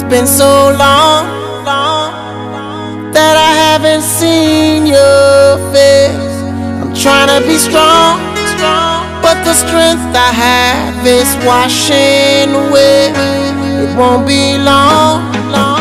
been so long that I haven't seen your face. I'm trying to be strong, but the strength I have is washing away. It won't be long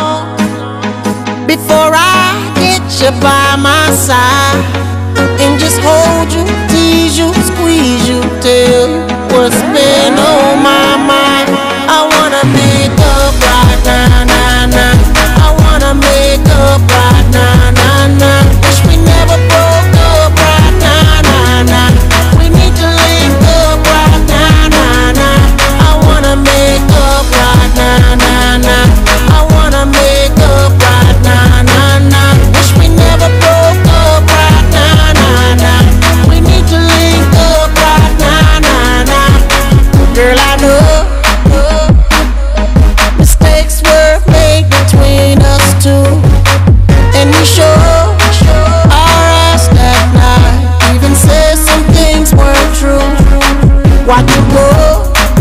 before I get you by my side and just hold you, tease you, squeeze you, tell you what's been on my mind. I wanna make up right now, nah, nah. I wanna make up right now, nah, nah. Wish we never broke up right now, nah, nah. We need to link up right now, nah, nah. I wanna make up right now, nah, nah. I wanna make up right now, nah, nah. Wish we never broke up right now, nah, nah. We need to link up right now, nah, nah. Girl, I know mistakes were made between us two, and we sure our eyes that night even said some things weren't true. Watch you go,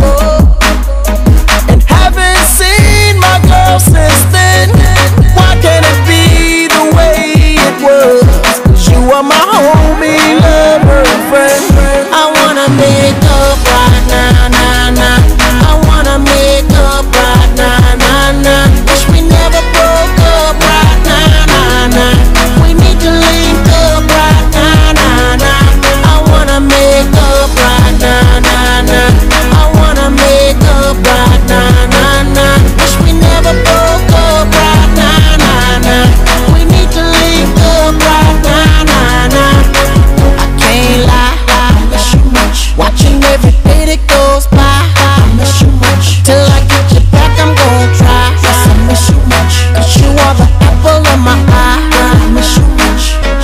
and haven't seen my girl since then. Why can't it be the way it was? 'Cause you are my homie, lover, and friend. I wanna make up right now, nah, nah. I wanna make up right now, nah, nah. Wish we never broke up right now, nah, nah. We need to link up right now, nah, nah. I wanna make up right now, nah, nah. I wanna make up right now, nah, nah. Wish we never broke up right now, nah, nah. We need to link up right now, nah, nah. I can't lie, I miss you much. Watching every day that goes by, I miss you much. Till I get you back, I'm gon' try. Yes, I miss you much. 'Cause you are the apple of my eye. I miss you much.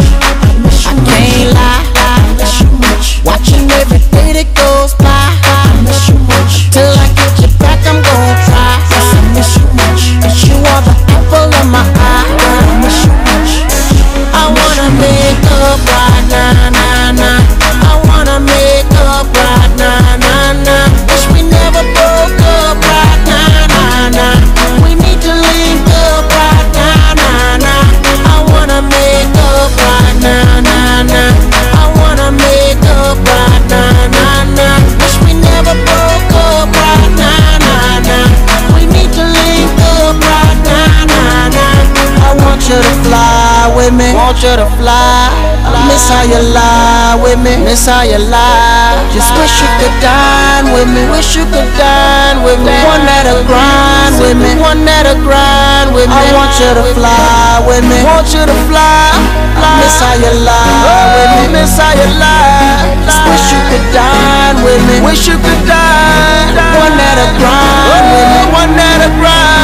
I can't lie, I miss you much. Watching every day that goes by, I miss you much. Till I get you back, I'm gon' try. Yes, I miss you much. 'Cause you are the apple of my eye. I miss you much. I wanna make up right now, nah, nah. I wanna make up right now, nah, nah. Wish we never broke up right now, nah, nah. We need to link up right now, nah, nah. I wanna make up right now, nah, nah. I wanna make up right now, nah, nah. Wish we never broke up right now, nah, nah. We need to link up right now, nah, nah. I want you to fly with me, want you to fly. I miss how you lie with me, miss how you lie. Just wish you could dine with me, wish you could dine with me. One that'll grind with me, one that'll grind with me. I want you to fly with me, want you to fly. Miss how you lie with me, miss how you lie. Just wish you could dine with me, wish you could dine. One that'll grind with me, one that'll grind.